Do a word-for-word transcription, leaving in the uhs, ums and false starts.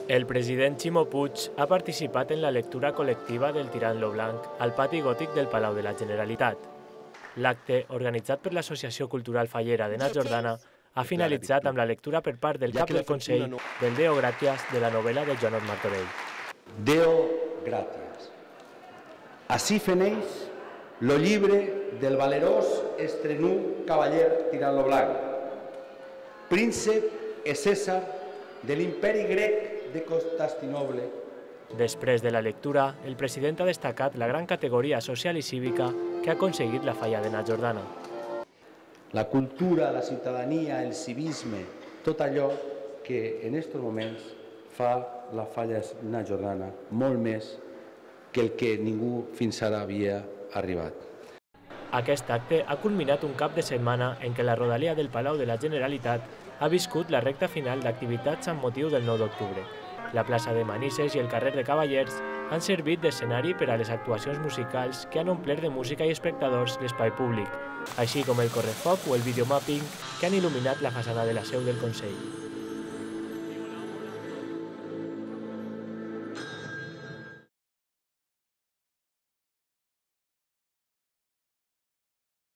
El president Ximo Puig ha participat en la lectura col·lectiva del Tirant lo Blanc al pati gòtic del Palau de la Generalitat. L'acte, organitzat per l'Associació Cultural Fallera de Na Jordana, ha finalitzat amb la lectura per part del cap del Consell del Deo Gràcies de la novel·la de Joanot Martorell. Deo Gràcies. Així feneix lo llibre del valerós estrenú cavaller Tirant lo Blanc, príncep e Cèsar de l'imperi grec de Constantinoble. Després de la lectura, el president ha destacat la gran categoria social i cívica que ha aconseguit la Falla de Na Jordana. La cultura, la ciutadania, el civisme, tot allò que en aquests moments fa la Falla de Na Jordana molt més que el que ningú fins ara havia arribat. Aquest acte ha culminat un cap de setmana en què la rodalia del Palau de la Generalitat ha viscut la recta final d'activitats amb motiu del nou d'octubre. La plaça de Manises i el carrer de Cavallers han servit d'escenari per a les actuacions musicals que han omplert de música i espectadors l'espai públic, així com el correfoc o el videomapping que han il·luminat la façana de la seu del Consell.